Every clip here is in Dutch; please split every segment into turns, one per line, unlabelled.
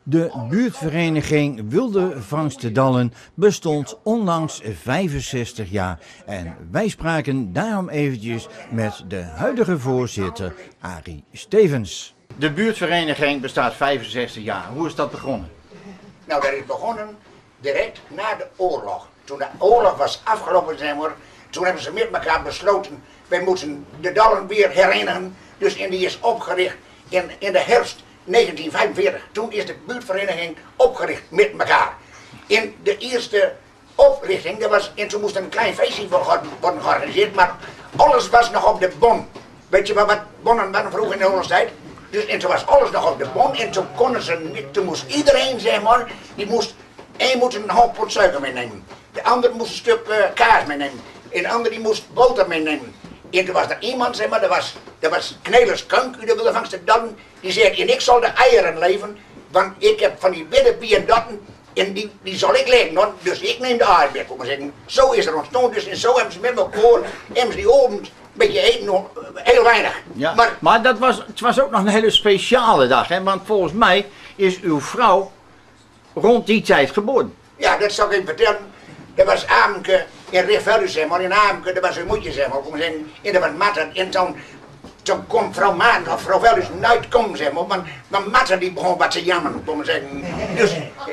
De buurtvereniging Wilde Vangstendallen bestond onlangs 65 jaar en wij spraken daarom eventjes met de huidige voorzitter Arie Stevens. De buurtvereniging bestaat 65 jaar. Hoe is dat begonnen?
Nou, dat is begonnen direct na de oorlog. Toen de oorlog was afgelopen, zeg maar, toen hebben ze met elkaar besloten, wij moeten de Dallen weer herenigen. Dus en die is opgericht in de herfst 1945. Toen is de buurtvereniging opgericht met elkaar. In de eerste oprichting, en toen moest een klein feestje worden georganiseerd, maar alles was nog op de bon. Weet je wat bonnen waren vroeger in de oorlogstijd? Dus en toen was alles nog op de bon en toen konden ze niet, toen moest iedereen, zeg maar, één moest een half pot suiker meenemen. De ander moest een stuk kaas meenemen. En de ander die moest boter meenemen. En toen was er iemand, zeg maar, dat was Knelers Kunk, u de Wilde Vangstendallen, die zei, en ik zal de eieren leven, want ik heb van die witte datten en die zal ik leven, hoor. Dus ik neem de eieren, kom maar zeggen. Zo is er ontstonden, dus en zo hebben ze met elkaar, hebben ze die oven, een beetje eten, nog heel weinig.
Ja, maar het was ook nog een hele speciale dag, hè? Want volgens mij is uw vrouw rond die tijd geboren.
Ja, dat zal ik even vertellen. Dat was Amke in Richtvelden, zeg maar, in Amke, dat was een moedje, zeg maar, kom maar zeggen. En dat was Matten, en toen kon vrouw Maarten of vrouw Velders nooit komen, zeg maar, want Matten die begon wat te jammeren, kom maar zeggen. Dus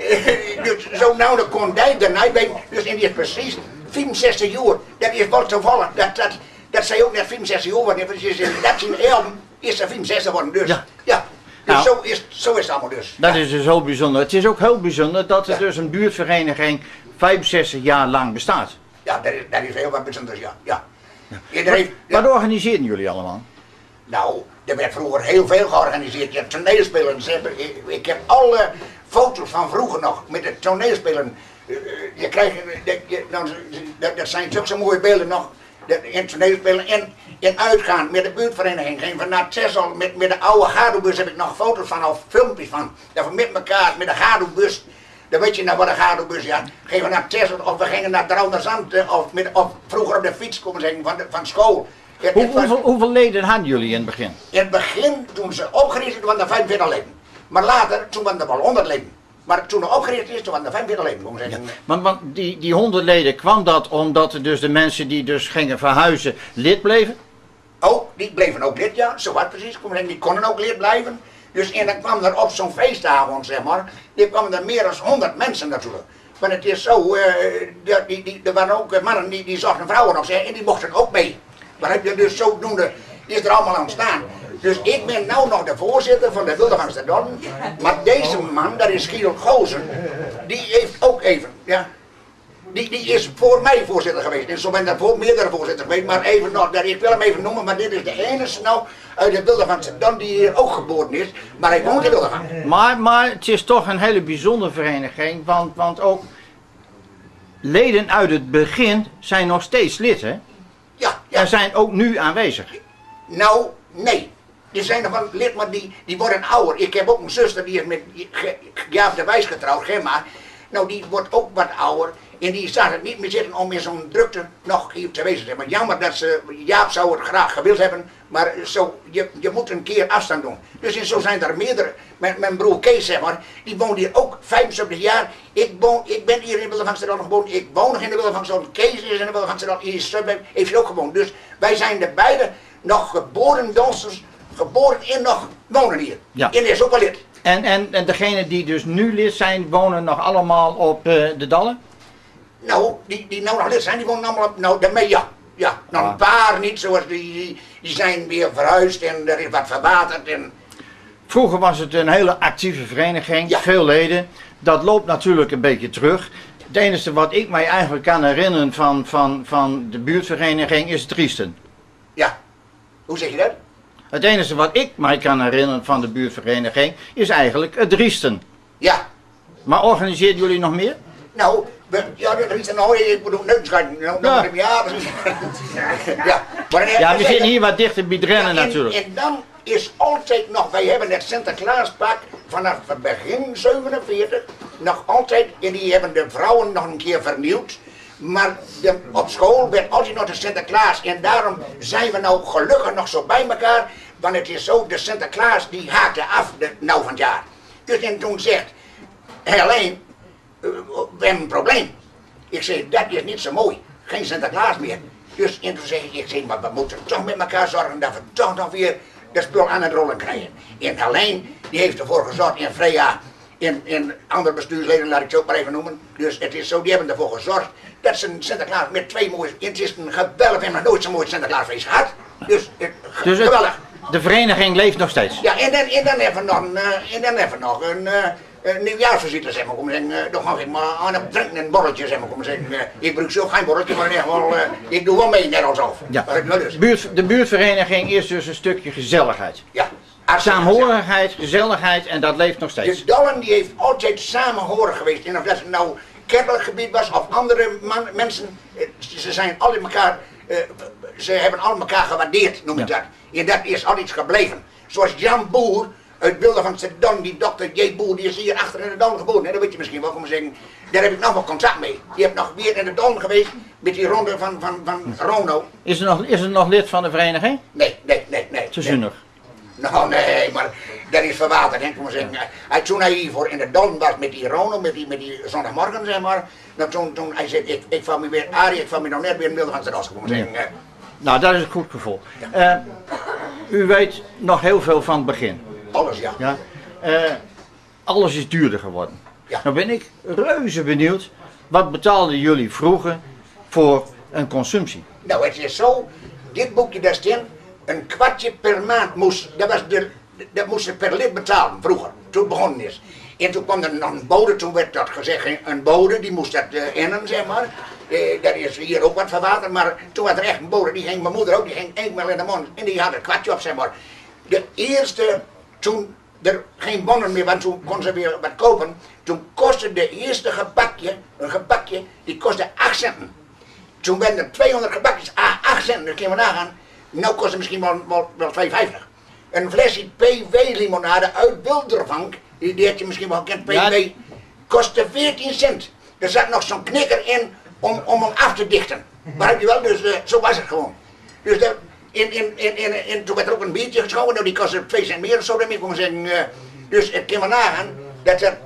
zo nou, dan kon hij er nooit bij, dus en die is precies 65 jaar, dat is wel toevallig, dat zij ook net 65 jaar worden, dus in 1311 is er 65 geworden, dus ja. Dus
Nou,
zo is het allemaal dus.
Dat is dus heel bijzonder. Het is ook heel bijzonder dat er dus een buurtvereniging 65 jaar lang bestaat.
Ja, dat is heel wat bijzonders, ja.
Wat organiseren jullie allemaal?
Nou, er werd vroeger heel veel georganiseerd. Je hebt toneelspelen. Ik heb alle foto's van vroeger nog met de toneelspelen. Je krijgt, dat zijn zulke mooie beelden nog. In toneelspelen en uitgaan met de buurtvereniging. Geen van naar Texel, met de oude Gadobus heb ik nog foto's van, of filmpjes van. Dat we met elkaar, met de Gadobus. Dan weet je nou wat een Gadobus, ja. Gingen we naar Texel of we gingen naar Drouwnerzand of vroeger op de fiets komen zeggen van school.
Hoeveel leden hadden jullie in het begin?
In het begin, toen ze opgericht is, toen waren er 45 leden. Maar later, toen waren er wel 100 leden. Maar toen het opgericht is, toen waren er 45 leden, moet ik zeggen.
Ja, want die 100 leden, kwam dat omdat er dus de mensen die dus gingen verhuizen lid bleven?
Oh, die bleven ook lid, ja, zo wat precies. Die konden ook lid blijven. Dus en dan kwam er op zo'n feestavond, zeg maar, die kwamen er meer dan 100 mensen natuurlijk. Want het is zo, er waren ook mannen die zochten vrouwen nog, en die mochten ook mee. Maar heb je dus zodoende, is er allemaal aan staan. Dus ik ben nou nog de voorzitter van de Wilde Vangstendallen. Maar deze man, dat is Giel Gozen, die heeft ook even, ja. Die is voor mij voorzitter geweest. En zo ben er voor meerdere voorzitters geweest. Maar even nog, ik wil hem even noemen, maar dit is de enige nou uit de Wilde Vangstendallen die hier ook geboren is. Maar hij woont in Wilde Vangstendallen.
Maar het is toch een hele bijzondere vereniging, want ook leden uit het begin zijn nog steeds lid, hè?
Ja.
En zijn ook nu aanwezig.
Nou, nee. Er zijn nog wel lid, maar die worden ouder. Ik heb ook een zuster, die is met Jaap de Wijs getrouwd, Gemma. Nou, die wordt ook wat ouder. En die zag het niet meer zitten om in zo'n drukte nog hier te wezen. Maar jammer dat Jaap zou het graag gewild hebben. Maar zo, je moet een keer afstand doen. Dus en zo zijn er meerdere. Mijn broer Kees, zeg maar, die woont hier ook 75 jaar. Ik ben hier in de Wilde Vangstendallen geboren. Ik woon nog in de Wilde Vangstendallen. Kees is in de Wilde Vangstendallen. Heeft hier ook gewoond. Dus wij zijn er beide nog geboren dansers. Geboren en nog wonen hier.
Ja.
En is ook wel lid.
En degenen die dus nu lid zijn, wonen nog allemaal op de Dallen?
Nou, die nou nog lid zijn, die wonen allemaal op, nou daarmee ja. Ja, nog een paar niet, zoals die zijn weer verhuisd en er is wat verwaterd en...
Vroeger was het een hele actieve vereniging,
Ja.
veel leden. Dat loopt natuurlijk een beetje terug. Het enige wat ik mij eigenlijk kan herinneren van de buurtvereniging is het driesten.
Ja, hoe zeg je dat?
Het enige wat ik mij kan herinneren van de buurtvereniging is eigenlijk het driesten.
Ja.
Maar organiseerden jullie nog meer?
Nou, ja, dat is nou, ik bedoel, neusschijn, nou, ja, precies.
Ja, we zitten hier wat dichter bij Drennen natuurlijk.
En dan is altijd nog, wij hebben het Sinterklaaspak vanaf het begin 47 nog altijd, en die hebben de vrouwen nog een keer vernieuwd. Maar op school werd altijd nog de Sinterklaas en daarom zijn we nou gelukkig nog zo bij elkaar. Want het is zo, de Sinterklaas die haakte af nou van het jaar. Dus en toen zegt Alleen, we hebben een probleem. Ik zei, dat is niet zo mooi. Geen Sinterklaas meer. Dus en toen zeg ik, maar we moeten toch met elkaar zorgen dat we toch nog weer dat spul aan het rollen krijgen. En alleen, die heeft ervoor gezorgd in Freya, in andere bestuursleden, laat ik het ook maar even noemen. Dus het is zo, die hebben ervoor gezorgd dat ze een Sinterklaas met 2 mooie, het is een geweldig, we hebben nog nooit zo'n mooi Sinterklaasfeest gehad. Dus, geweldig.
De vereniging leeft nog steeds.
Ja, en dan hebben we nog een nieuwjaarsvisite, zeg maar, kom zeggen. Nog nog maar aan het drinken en borreltje, zeg maar, kom zeggen. Ik gebruik zo geen borreltje, maar in ieder geval, ik doe wel mee, net als of.
Ja.
Maar ik wil dus.
De buurtvereniging is dus een stukje gezelligheid.
Ja.
Saamhorigheid, gezelligheid en dat leeft nog steeds.
De Dallen die heeft altijd samenhorig geweest. En of dat het nou kerkelijk gebied was of andere mensen, ze zijn alle elkaar, ze hebben al elkaar gewaardeerd, noem ik dat. En dat is altijd gebleven. Zoals Jan Boer uit Wilde van Sedan, die dokter J. Boer, die is hier achter in de Dallen geboren. En dat weet je misschien wel, kom maar zeggen. Daar heb ik nog wel contact mee. Die heeft nog weer in de Dallen geweest met die ronde van Rono.
Is er nog lid van de vereniging?
Nee.
Te zuinig.
Nou nee, maar dat is verwaterd, hè, kom maar zeggen. Toen hij hiervoor in de Dallen was met die Rono, met die zondagmorgen, zeg maar. Nou, toen hij zei, ik val me weer, Arie, ik val me nog net weer in Wilde van Sedan, kom maar zeggen.
Nou, dat is een goed gevoel. U weet nog heel veel van het begin.
Alles, ja.
Ja? Alles is duurder geworden.
Ja.
Nou ben ik reuze benieuwd, wat betaalden jullie vroeger voor een consumptie?
Nou, het is zo, dit boekje daar staat, een kwartje per maand moest, dat moest ze per lid betalen vroeger, toen het begonnen is. En toen kwam er nog een bode, toen werd dat gezegd, een bode, die moest dat innen, zeg maar. Dat is hier ook wat verwaterd, maar toen was er echt een bode, die ging, mijn moeder ook, die ging eenmaal in de mond en die had een kwartje op, zeg maar. De eerste, toen er geen bonnen meer waren, toen kon ze weer wat kopen, toen kostte de eerste een gebakje, die kostte 8 centen. Toen werden er 200 gebakjes, 8 centen, dat kun je maar nagaan. Nou kost het misschien wel 2,50. Een flesje PW limonade uit Wildervank, die had je misschien wel gekend, PW, kostte 14 cent. Er zat nog zo'n knikker in om hem af te dichten. Maar heb je wel, dus zo was het gewoon. Dus toen werd er ook een biertje geschonken, nou die kostte 2 cent meer of zo, daarmee kon ik zeggen. Dus het kun je maar nagaan, dat er,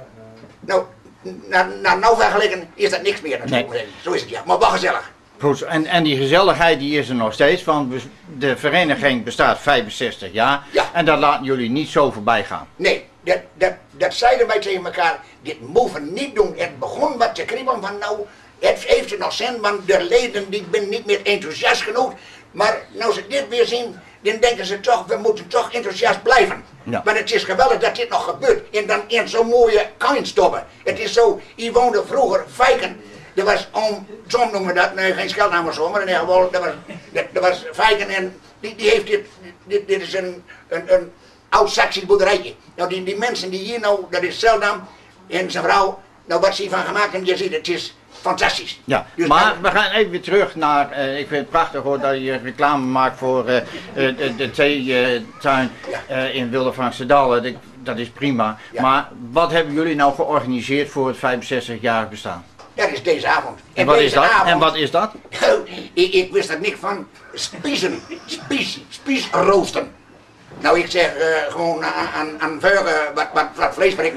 nou vergeleken is dat niks meer. Nee. Zo is het, ja, maar wel gezellig.
Goed, en die gezelligheid die is er nog steeds, want de vereniging bestaat 65 jaar en dat laten jullie niet zo voorbij gaan.
Nee, dat zeiden wij tegen elkaar, dit mogen we niet doen. Het begon wat te kriebelen van nou, het heeft er nog zin, want de leden die ben niet meer enthousiast genoeg. Maar nou ze dit weer zien, dan denken ze toch, we moeten toch enthousiast blijven. Ja. Maar het is geweldig dat dit nog gebeurt en dan in zo'n mooie stoppen. Het is zo, hier woonde vroeger Fijken. Er was Tom noemen dat, nee geen scheldnaam of zo, maar in ieder geval, dat was Fijken en die heeft dit is een oud Saxisch boerderijtje. Nou die mensen die hier nou, dat is Zeldam en zijn vrouw, nou wat ze hiervan gemaakt hebben, je ziet het is fantastisch.
Ja, dus maar we gaan even weer terug naar, ik vind het prachtig hoor dat je reclame maakt voor de theetuin in Wildervankse Dallen, dat is prima. Ja. Maar wat hebben jullie nou georganiseerd voor het 65-jarig bestaan?
Dat is deze avond.
En wat is dat? Avond, en wat is dat?
Ik wist er niks van. Spiesroosten. Nou, ik zeg gewoon aan vuren wat vlees brengt.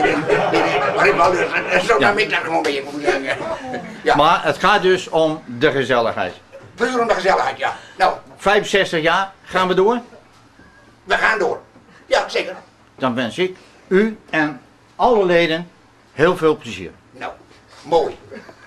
Zo dan ik dat gewoon bij je moet zeggen.
Ja. Maar het gaat dus om de gezelligheid.
Puur om de gezelligheid, ja. Nou.
65 jaar, gaan we door?
We gaan door. Ja, zeker.
Dan wens ik u en alle leden heel veel plezier.
Nou, mooi.